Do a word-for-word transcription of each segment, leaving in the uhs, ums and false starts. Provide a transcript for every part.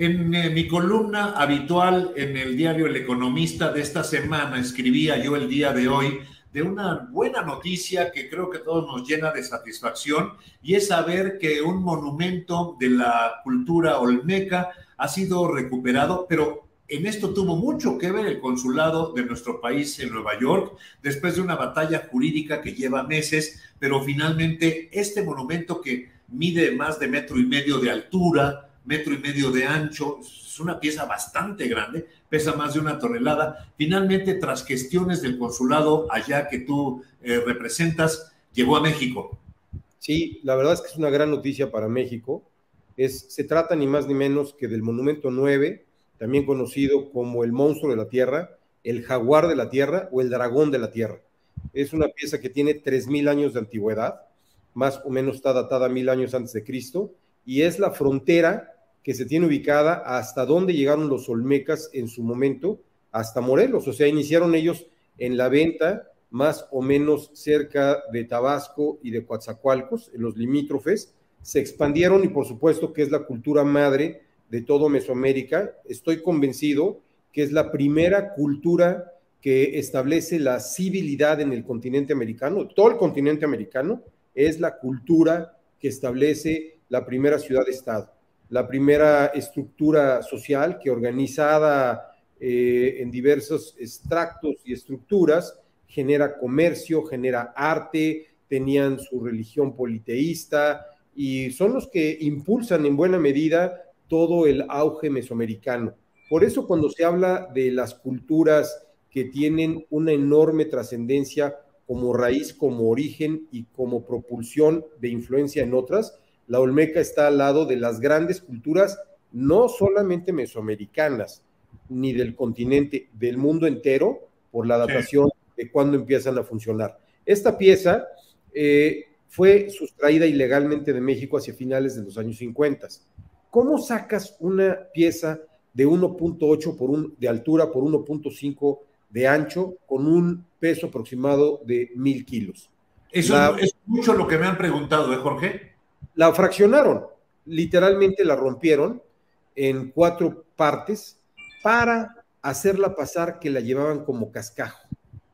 En eh, mi columna habitual en el diario El Economista de esta semana, escribía yo el día de hoy de una buena noticia que creo que todos nos llena de satisfacción, y es saber que un monumento de la cultura olmeca ha sido recuperado, pero en esto tuvo mucho que ver el consulado de nuestro país en Nueva York, después de una batalla jurídica que lleva meses, pero finalmente este monumento, que mide más de metro y medio de altura, metro y medio de ancho, es una pieza bastante grande, pesa más de una tonelada. Finalmente, tras gestiones del consulado allá que tú eh, representas, llegó a México. Sí, la verdad es que es una gran noticia para México. Es, se trata ni más ni menos que del Monumento nueve, también conocido como el monstruo de la tierra, el jaguar de la tierra o el dragón de la tierra. Es una pieza que tiene tres mil años de antigüedad, más o menos está datada mil años antes de Cristo, y es la frontera que se tiene ubicada hasta donde llegaron los olmecas en su momento, hasta Morelos. O sea, iniciaron ellos en la venta más o menos cerca de Tabasco y de Coatzacoalcos, en los limítrofes, se expandieron, y por supuesto que es la cultura madre de todo Mesoamérica. Estoy convencido que es la primera cultura que establece la civilidad en el continente americano. Todo el continente americano es la cultura que establece la primera ciudad-estado, la primera estructura social que, organizada eh, en diversos extractos y estructuras, genera comercio, genera arte, tenían su religión politeísta, y son los que impulsan en buena medida todo el auge mesoamericano. Por eso, cuando se habla de las culturas que tienen una enorme trascendencia como raíz, como origen y como propulsión de influencia en otras, la olmeca está al lado de las grandes culturas, no solamente mesoamericanas, ni del continente, del mundo entero, por la datación de cuándo empiezan a funcionar. Esta pieza eh, fue sustraída ilegalmente de México hacia finales de los años cincuenta. ¿Cómo sacas una pieza de uno punto ocho por un, de altura por uno punto cinco de ancho con un peso aproximado de mil kilos? Eso la, es mucho lo que me han preguntado, ¿eh, Jorge? La fraccionaron, literalmente la rompieron en cuatro partes para hacerla pasar que la llevaban como cascajo.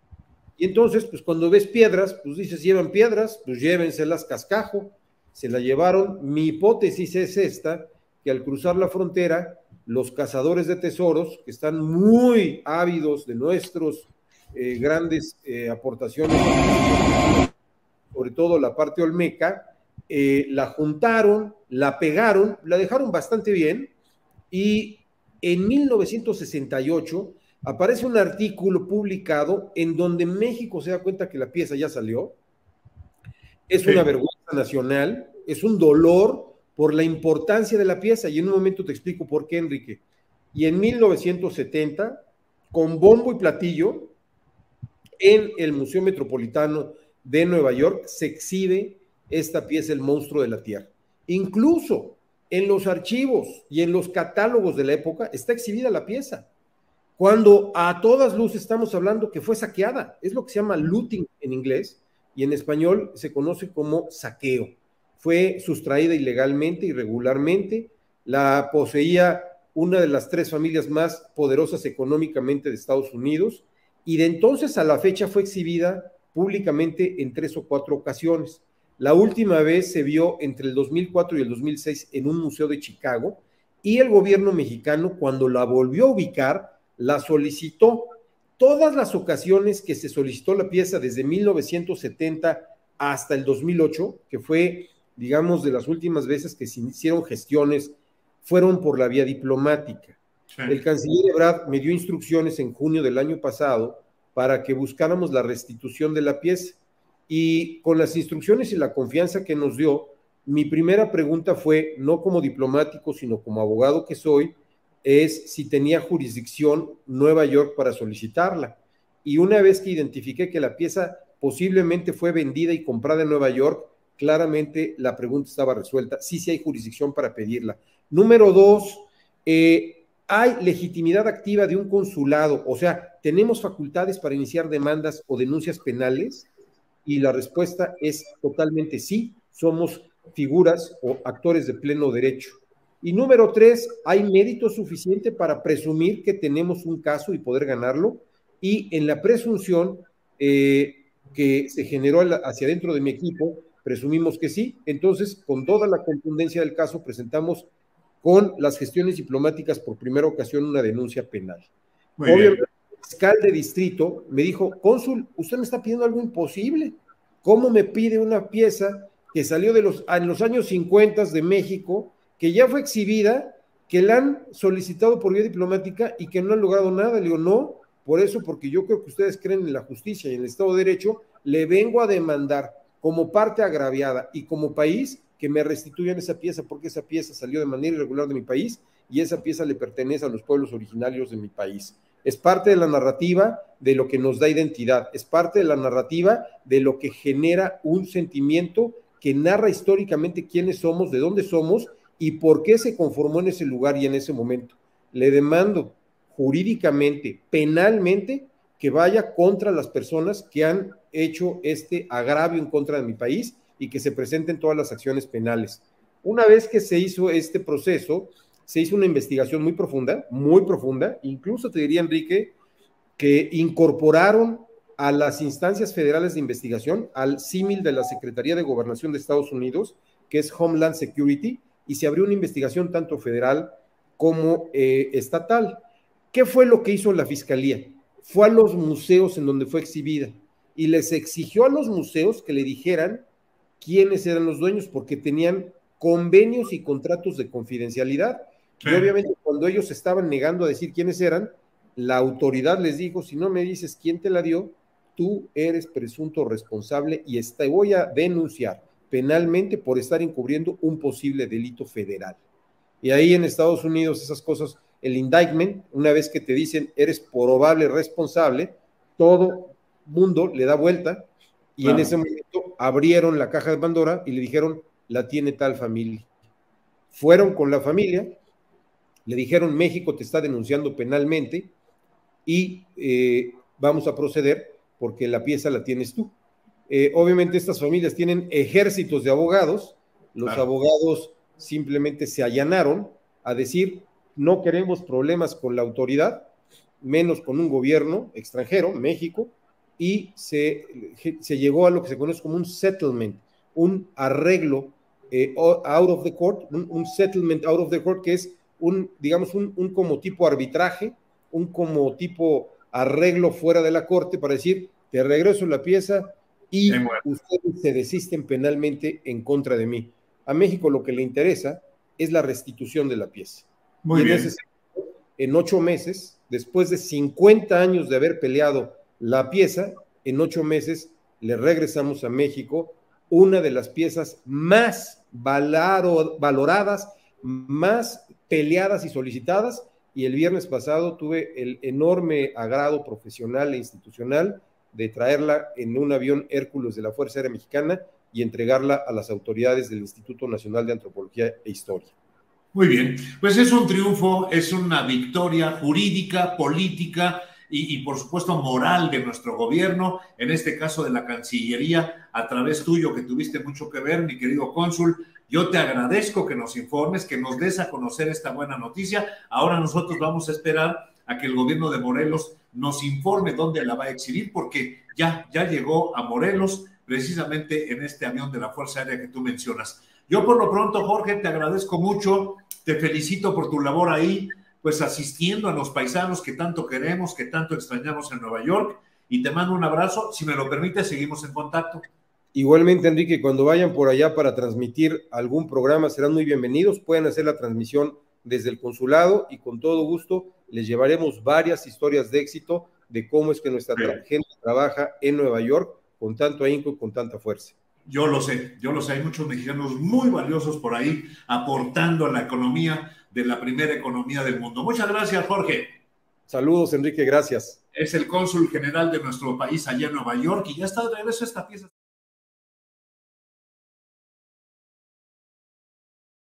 Y entonces, pues cuando ves piedras, pues dices, llevan piedras, pues llévenselas cascajo. Se la llevaron. Mi hipótesis es esta, que al cruzar la frontera, los cazadores de tesoros, que están muy ávidos de nuestros eh, grandes eh, aportaciones, sobre todo la parte olmeca, eh, la juntaron, la pegaron, la dejaron bastante bien, y en mil novecientos sesenta y ocho aparece un artículo publicado en donde México se da cuenta que la pieza ya salió. Es una vergüenza nacional, es un dolor por la importancia de la pieza, y en un momento te explico por qué, Enrique. Y en mil novecientos setenta, con bombo y platillo, en el Museo Metropolitano de Nueva York se exhibe esta pieza, el monstruo de la tierra. Incluso en los archivos y en los catálogos de la época está exhibida la pieza, cuando a todas luces estamos hablando que fue saqueada. Es lo que se llama looting en inglés, y en español se conoce como saqueo. Fue sustraída ilegalmente, irregularmente, la poseía una de las tres familias más poderosas económicamente de Estados Unidos, y de entonces a la fecha fue exhibida públicamente en tres o cuatro ocasiones. La última vez se vio entre el dos mil cuatro y el dos mil seis en un museo de Chicago, y el gobierno mexicano, cuando la volvió a ubicar, la solicitó. Todas las ocasiones que se solicitó la pieza, desde mil novecientos setenta hasta el dos mil ocho, que fue, digamos, de las últimas veces que se hicieron gestiones, fueron por la vía diplomática. Sí. El canciller Ebrard me dio instrucciones en junio del año pasado para que buscáramos la restitución de la pieza, y con las instrucciones y la confianza que nos dio, mi primera pregunta fue, no como diplomático, sino como abogado que soy, es si tenía jurisdicción Nueva York para solicitarla. Y una vez que identifiqué que la pieza posiblemente fue vendida y comprada en Nueva York, claramente la pregunta estaba resuelta. Sí, sí hay jurisdicción para pedirla. Número dos, eh, ¿hay legitimidad activa de un consulado? O sea, ¿tenemos facultades para iniciar demandas o denuncias penales? Y la respuesta es totalmente sí. Somos figuras o actores de pleno derecho. Y número tres, hay mérito suficiente para presumir que tenemos un caso y poder ganarlo. Y en la presunción eh, que se generó hacia dentro de mi equipo, presumimos que sí. Entonces, con toda la contundencia del caso, presentamos con las gestiones diplomáticas por primera ocasión una denuncia penal. Muy Obviamente, bien. el fiscal de distrito me dijo, cónsul, usted me está pidiendo algo imposible. ¿Cómo me pide una pieza que salió de los, en los años cincuenta de México, que ya fue exhibida, que la han solicitado por vía diplomática y que no han logrado nada? Le digo, no, por eso, porque yo creo que ustedes creen en la justicia y en el Estado de Derecho, le vengo a demandar como parte agraviada y como país que me restituyan esa pieza, porque esa pieza salió de manera irregular de mi país y esa pieza le pertenece a los pueblos originarios de mi país. Es parte de la narrativa de lo que nos da identidad, es parte de la narrativa de lo que genera un sentimiento que narra históricamente quiénes somos, de dónde somos y por qué se conformó en ese lugar y en ese momento. Le demando jurídicamente, penalmente, que vaya contra las personas que han hecho este agravio en contra de mi país y que se presenten todas las acciones penales. Una vez que se hizo este proceso, se hizo una investigación muy profunda, muy profunda, incluso te diría, Enrique, que incorporaron a las instancias federales de investigación, al símil de la Secretaría de Gobernación de Estados Unidos, que es Homeland Security, y se abrió una investigación tanto federal como eh, estatal. ¿Qué fue lo que hizo la Fiscalía? Fue a los museos en donde fue exhibida y les exigió a los museos que le dijeran quiénes eran los dueños, porque tenían convenios y contratos de confidencialidad. Sí. Y obviamente cuando ellos estaban negando a decir quiénes eran, la autoridad les dijo, si no me dices quién te la dio, tú eres presunto responsable y te voy a denunciar penalmente por estar encubriendo un posible delito federal. Y ahí en Estados Unidos esas cosas, el indictment, una vez que te dicen eres probable responsable, todo mundo le da vuelta y claro. En ese momento abrieron la caja de Pandora y le dijeron, la tiene tal familia. Fueron con la familia, le dijeron, México te está denunciando penalmente y eh, vamos a proceder porque la pieza la tienes tú. Eh, obviamente estas familias tienen ejércitos de abogados, los claro. abogados simplemente se allanaron a decir, no queremos problemas con la autoridad, menos con un gobierno extranjero, México, y se, se llegó a lo que se conoce como un settlement, un arreglo eh, out of the court, un, un settlement out of the court, que es un, digamos, un, un como tipo arbitraje, un como tipo arreglo fuera de la corte para decir, te regreso la pieza y bueno. ustedes se desisten penalmente en contra de mí. A México lo que le interesa es la restitución de la pieza. Muy y bien. En, ese, en ocho meses, después de cincuenta años de haber peleado la pieza, en ocho meses le regresamos a México una de las piezas más valoro, valoradas, más peleadas y solicitadas, y el viernes pasado tuve el enorme agrado profesional e institucional de traerla en un avión Hércules de la Fuerza Aérea Mexicana y entregarla a las autoridades del Instituto Nacional de Antropología e Historia. Muy bien, pues es un triunfo, es una victoria jurídica, política y, y por supuesto moral de nuestro gobierno, en este caso de la Cancillería, a través tuyo que tuviste mucho que ver, mi querido cónsul. Yo te agradezco que nos informes, que nos des a conocer esta buena noticia. Ahora nosotros vamos a esperar a que el gobierno de Morelos nos informe dónde la va a exhibir, porque ya, ya llegó a Morelos, precisamente en este avión de la Fuerza Aérea que tú mencionas. Yo por lo pronto, Jorge, te agradezco mucho, te felicito por tu labor ahí, pues asistiendo a los paisanos que tanto queremos, que tanto extrañamos en Nueva York, y te mando un abrazo. Si me lo permite, seguimos en contacto. Igualmente, Enrique, cuando vayan por allá para transmitir algún programa, serán muy bienvenidos. Pueden hacer la transmisión desde el consulado y con todo gusto les llevaremos varias historias de éxito de cómo es que nuestra tra- gente trabaja en Nueva York con tanto ahínco y con tanta fuerza. Yo lo sé, yo lo sé. Hay muchos mexicanos muy valiosos por ahí aportando a la economía de la primera economía del mundo. Muchas gracias, Jorge. Saludos, Enrique, gracias. Es el cónsul general de nuestro país allá en Nueva York y ya está de regreso esta pieza.